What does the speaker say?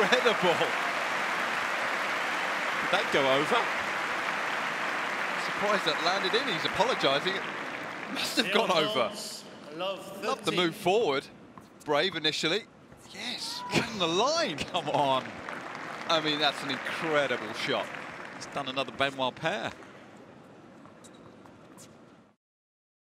incredible. Did that go over? Surprised that landed in. He's apologising. It must have gone over. Love the move forward. Brave initially. Yes, right on the line. Come on. I mean, that's an incredible shot. He's done another Benoit pair.